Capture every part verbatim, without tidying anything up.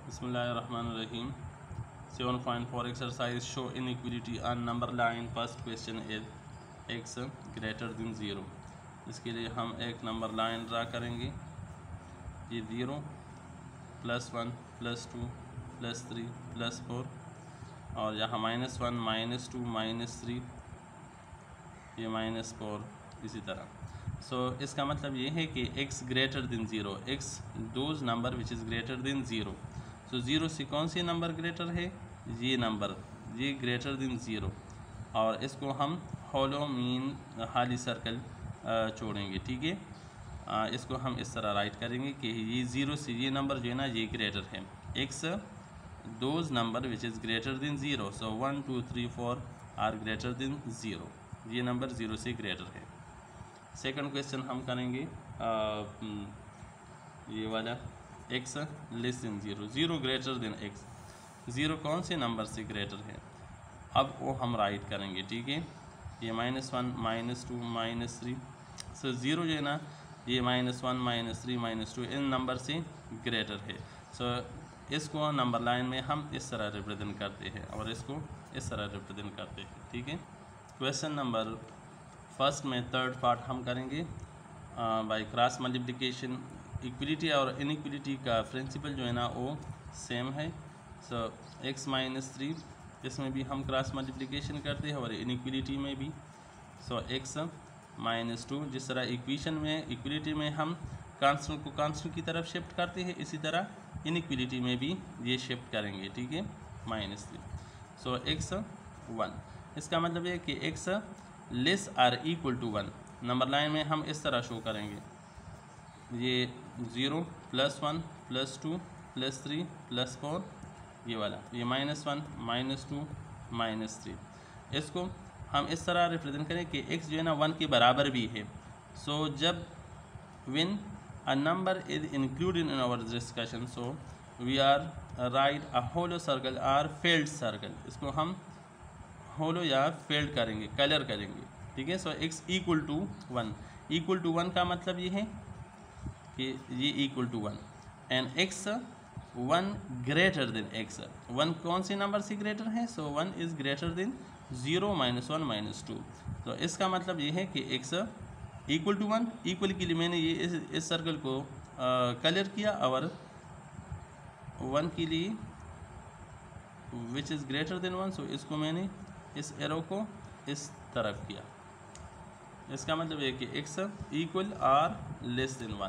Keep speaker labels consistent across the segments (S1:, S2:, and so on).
S1: Bismillahirrahmanirrahim. seven point four exercise show inequality on number line. First question is x greater than zero. इसके लिए हम एक number line draw करेंगे। ये zero plus one plus two plus three plus four और यहाँ minus one minus two minus three, ये minus four, इसी तरह। सो so, इसका मतलब ये है कि x greater than zero, x those number which is greater than zero. So zero से कौन सी नंबर ग्रेटर है? ये नंबर, ये ग्रेटर दिन ज़ीरो। और इसको हम होलो मीन खाली सर्कल छोड़ेंगे, ठीक है। इसको हम इस तरह राइट करेंगे कि ये ज़ीरो से ये नंबर जो है ना ये ग्रेटर है। x those number which is greater than zero. So one two three four are greater than zero, ये नंबर ज़ीरो से ग्रेटर है। सेकंड क्वेश्चन हम करेंगे आ, ये वाला x less than zero, zero greater than x। Zero कौन से नंबर से ग्रेटर है? अब वो हम राइट करेंगे, ठीक है। ये minus one minus two minus three. So zero जो है ना ये minus one minus three minus two इन नंबर से ग्रेटर है। सो so, इसको नंबर लाइन में हम इस तरह रिप्रेजेंट करते हैं और इसको इस तरह रिप्रेजेंट करते हैं, ठीक है। क्वेश्चन नंबर फर्स्ट में थर्ड पार्ट हम करेंगे बाय क्रॉस मल्टीप्लिकेशन। इक्वलिटी और इनइक्वलिटी का प्रिंसिपल जो है ना वो सेम है। सो एक्स माइनस थ्री, इसमें भी हम क्रॉस मल्टीप्लिकेशन करते हैं और इनइक्वलिटी में भी। सो एक्स माइनस टू, जिस तरह इक्वेशन में इक्वलिटी में हम कांस्टेंट को कांस्टेंट की तरफ शिफ्ट करते हैं, इसी तरह इनइक्वलिटी में भी ये शिफ्ट करेंगे, ठीक है, minus three. So x one, इसका मतलब है कि x less or equal to one. Number line में हम इस तरह शो करेंगे, ये zero plus one plus two plus three plus four, ये वाला, ये minus one minus two minus three. इसको हम इस तरह रिप्रेजेंट करें कि x जो है ना वन के बराबर भी है। सो so, जब when a number is included in our discussion, so we are write a hollow circle or filled circle. इसको हम होलो या फेल्ड करेंगे, कलर करेंगे, ठीक है। So x equal to one, equal to one का मतलब ये है कि ये equal to one and x one greater than x। One कौन सी नंबर से ग्रेटर है? So one is greater than zero minus one minus two. तो इसका मतलब ये है कि x equal to one, equal के लिए मैंने ये इस, इस सर्कल को कलर किया और वन के लिए which is greater than one, so इसको मैंने इस एरो को इस तरफ किया। इसका मतलब है कि x equal or less than one.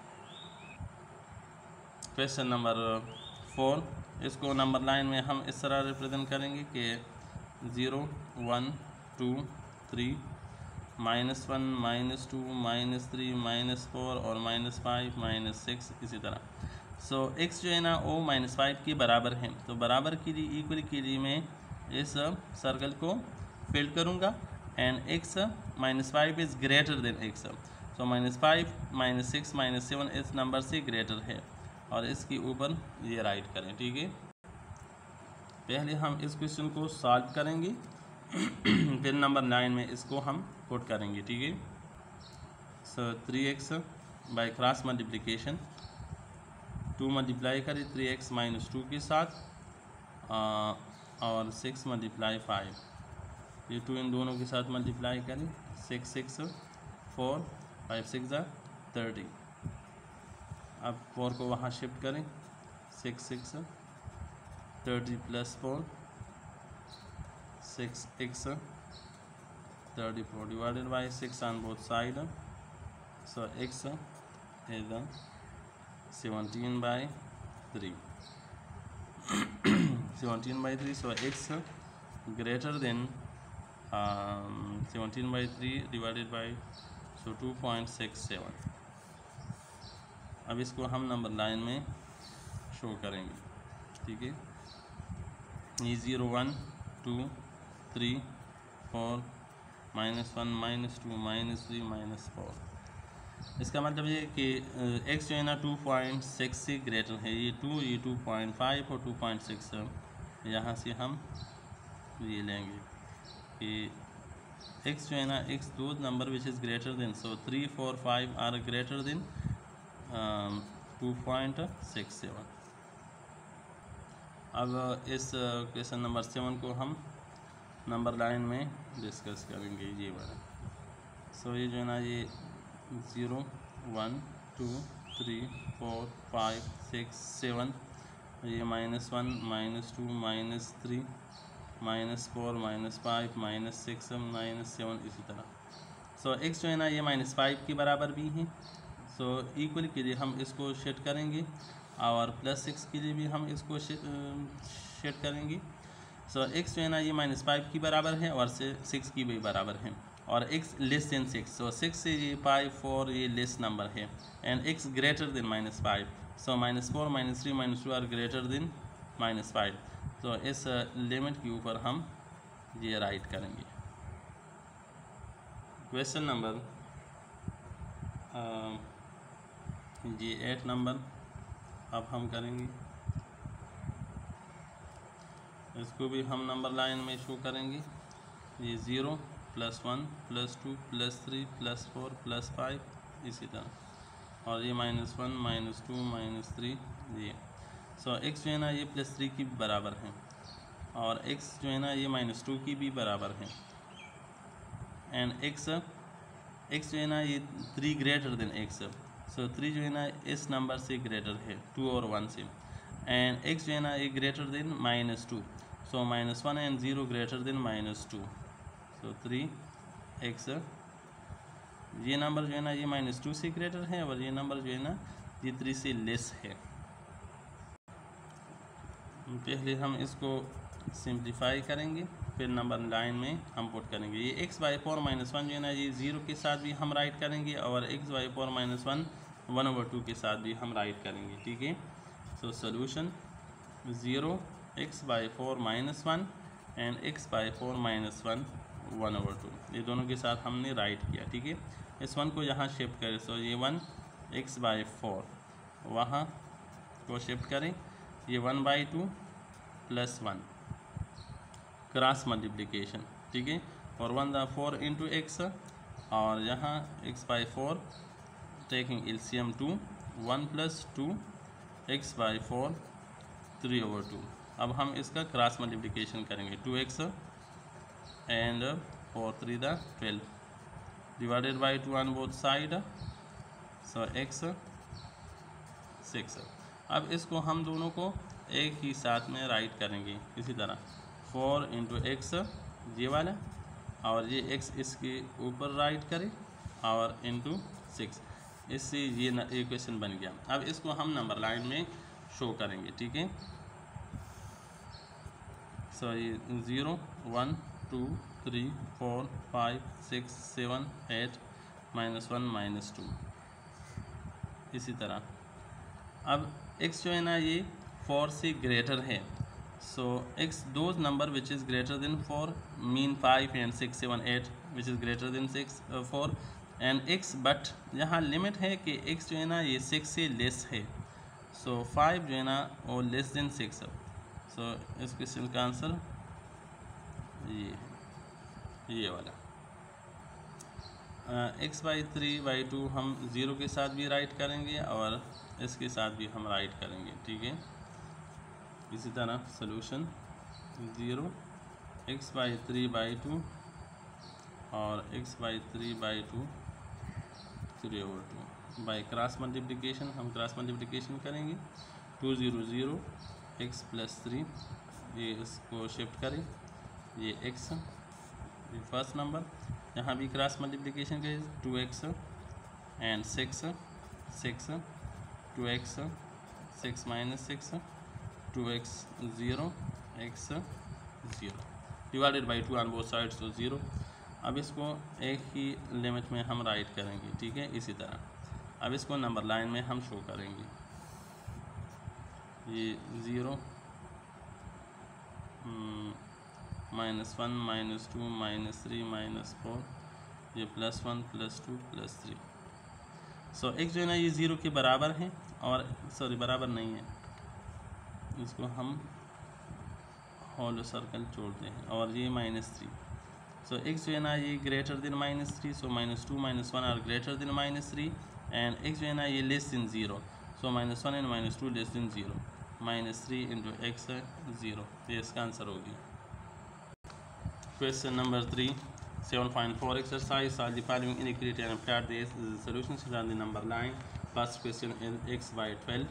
S1: Question number four, इसको नंबर लाइन में हम इस तरह रिप्रेजेंट करेंगे कि zero one two three minus one minus two minus three minus four और माइनस फाइव माइनस सिक्स, इसी तरह। सो so, x जो है ना वो माइनस फाइव के बराबर है। तो बराबर के लिए, इक्वल के लिए मैं इस सर्कल को फिल करूँगा and x minus five is greater than x। So minus five minus six minus seven इस नंबर से ग्रेटर है और इसके ऊपर ये राइट करें, ठीक है। पहले हम इस क्वेश्चन को सॉल्व करेंगे फिर नंबर नाइन में इसको हम पुट करेंगे, ठीक है। So three x by cross multiplication, two multiply करें थ्री एक्स माइनस टू के साथ आ, और सिक्स मल्टीप्लाई फाइव, ये टू इन दोनों के साथ मल्टीप्लाई करें, six six four five six ज़ा थर्टी। अब फोर को वहाँ शिफ्ट करें, six six thirty plus four, six x thirty four divided by six on both side. So x is the seventeen by three, seventeen by three. So x greater than seventeen by three divided by so two point six seven. अब इसको हम number line में show करेंगे, ठीक है। ये zero one two three four minus one minus two minus three minus four. इसका मतलब ये कि x जो है ना टू पॉइंट सिक्स से ग्रेटर है, ये टू, ये टू पॉइंट फाइव और टू पॉइंट सिक्स। यहाँ से हम ये लेंगे कि x जो है ना x those number which is greater than, so three four five are greater than two point six seven. अब इस क्वेश्चन नंबर सेवन को हम नंबर लाइन में डिस्कस करेंगे ये वाला। सो ये जो है ना ये zero one two three four five six seven, ये minus one minus two minus three minus four minus five minus six minus seven, इसी तरह। सो so, x जो है ना ये माइनस फाइव के बराबर भी है। सो so, इक्वल के लिए हम इसको सेट करेंगे और प्लस सिक्स के लिए भी हम इसको सेट करेंगे। सो so, x जो है ना ये माइनस फाइव की बराबर है और से सिक्स की भी बराबर है, और x less than six. So six से ये फाइव फोर ये लेस नंबर है, and x greater than minus five. So minus four minus three minus two are greater than minus five. तो इस लिमिट के ऊपर हम ये राइट करेंगे। क्वेश्चन नंबर ये एट नंबर अब हम करेंगे। इसको भी हम नंबर लाइन में शो करेंगे। ये zero plus one plus two plus three plus four plus five, इसी तरह, और ये minus one minus two minus three ये। सो so, x जो है ना ये प्लस थ्री की बराबर है, और x जो है ना ये माइनस टू की भी बराबर है, एंड x x जो है ना ये three greater than x। So three जो है ना इस नंबर से ग्रेटर है, टू और वन से, एंड x जो है ना ये greater than minus two. So minus one and zero greater than minus two. So three x, ये नंबर जो है ना ये माइनस टू से ग्रेटर है, और ये नंबर जो है ना ये थ्री से लेस है। पहले हम इसको सिंप्लीफाई करेंगे, फिर नंबर लाइन में हम पुट करेंगे। ये x by four minus one जो है ना ये ज़ीरो के साथ भी हम राइट करेंगे, और x by four minus one one over two के साथ भी हम राइट करेंगे, ठीक है। So solution zero x by four minus one and x by four minus one one over two, ये दोनों के साथ हमने राइट किया, ठीक है। इस वन को यहाँ शिफ्ट करें। सो ये वन एक्स बाई फोर वहाँ को शिफ्ट करें, ये one by two plus one cross multiplication, ठीक है, और one the four into x, और यहाँ x by four taking LCM two, one plus two x by four three over two. अब हम इसका क्रॉस मल्टीप्लिकेशन करेंगे, two x and four three the twelve, divided by two on both side, so x six. अब इसको हम दोनों को एक ही साथ में राइट करेंगे इसी तरह, फोर इंटू एक्स ये वाला, और ये एक्स इसके ऊपर राइट करें, और इंटू सिक्स, इससे ये इक्वेशन बन गया। अब इसको हम नंबर लाइन में शो करेंगे, ठीक है। सो ये zero one two three four five six seven eight minus one minus two, इसी तरह। अब x जो है ना ये फोर से ग्रेटर है, so x those number which is greater than four mean five and six seven eight which is greater than six four and x, but यहाँ लिमिट है कि x जो है ना ये सिक्स से लेस है। सो फाइव जो है ना वो लेस देन सिक्स। सो इस क्वेश्चन का आंसर ये है, ये वाला। X by three by two हम ज़ीरो के साथ भी राइट करेंगे, और इसके साथ भी हम राइट करेंगे, ठीक है। इसी तरह solution zero x by three by two और x by three by two three over two, by cross multiplication हम क्रॉस मल्टीप्लिकेशन करेंगे। Two zero zero x plus three, ये इसको शिफ्ट करें, ये एक्स ये फर्स्ट नंबर, यहाँ भी क्रॉस मल्टीप्लिकेशन करें, two x and six six two x six minus six two x zero x zero, divided by two on both sides, तो zero. अब इसको एक ही लिमिट में हम राइट करेंगे, ठीक है, इसी तरह। अब इसको नंबर लाइन में हम शो करेंगे। ये zero minus one minus two minus three minus four, ये plus one plus two plus three. So एक जो है ना ये ज़ीरो के बराबर है, और सॉरी बराबर नहीं है, इसको हम होल सर्कल छोड़ते हैं, और ये माइनस थ्री। सो एक्स जो है ना ये greater than minus three, so minus two minus one are greater than minus three, and x जो है ना ये less than zero, so minus one and minus two less than zero. Minus three into x zero, ये इसका answer होगी। Question number three, seven point four exercise, solve the following inequality and plot the solutions on the number line. First question is x by twelve.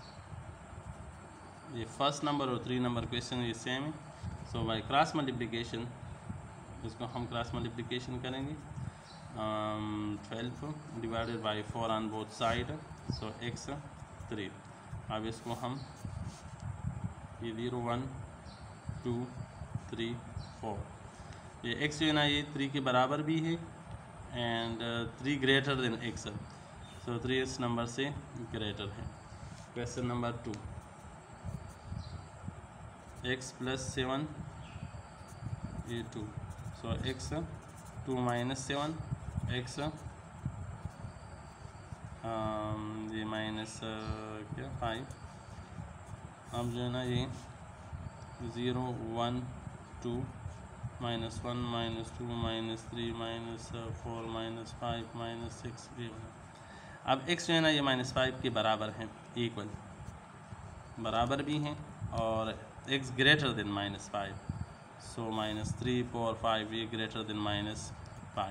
S1: ये first number और three number question ये same है। So by cross multiplication, इसको हम cross multiplication करेंगे। Twelve divided by four on both side, so x three. अब इसको हम ये zero one two three four, ये एक्स जो है ना ये थ्री के बराबर भी है and three greater than x, so three इस नंबर से ग्रेटर है। Question number two, x plus seven ये टू, सो x two minus seven x ये माइनस क्या फाइव। अब जो है ना ये zero one two minus one minus two minus three minus four minus five minus six. अब x जो है ना ये माइनस फाइव के बराबर है, इक्वल बराबर भी हैं और x greater than minus five, so minus three four five ये ग्रेटर देन माइनस फाइव।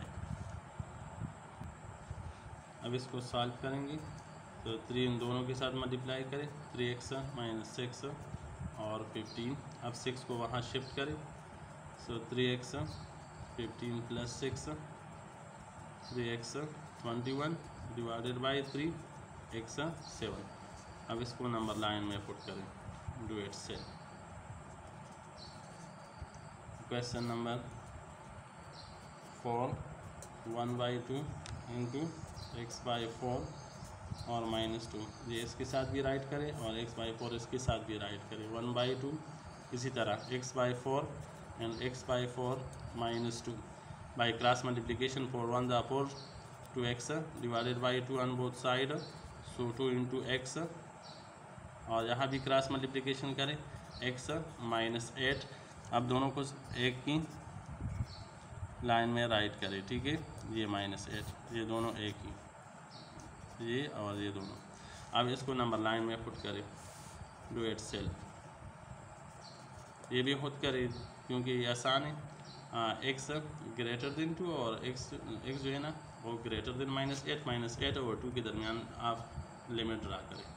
S1: अब इसको सॉल्व करेंगे तो थ्री इन दोनों के साथ मल्टीप्लाई करें, थ्री एक्स माइनस सिक्स और फिफ्टीन। अब सिक्स को वहाँ शिफ्ट करें, so three x fifteen plus six, three x twenty one divided by three x seven. अब इसको नंबर लाइन में पुट करें, डू इट सेल। Question number four, one by two into x by four और minus two, ये इसके साथ भी राइट करें और एक्स बाई फोर इसके साथ भी राइट करें। वन बाई टू इसी तरह x by four and x by four minus two by cross multiplication, four one the four, two x divided by two on both side, so two into x. और यहाँ भी cross multiplication करें, x minus eight. अब दोनों को एक की line में राइट करें, ठीक है, ये माइनस एट, ये दोनों एक ही, ये और ये दोनों। अब इसको नंबर लाइन में पुट करें, डू इट सेल। ये भी खुद करें क्योंकि ये आसान है। एक्स ग्रेटर देन टू और एक्स एक्स जो है ना वो greater than minus eight, minus eight और टू के दरमियान आप लिमिट ड्रा करें।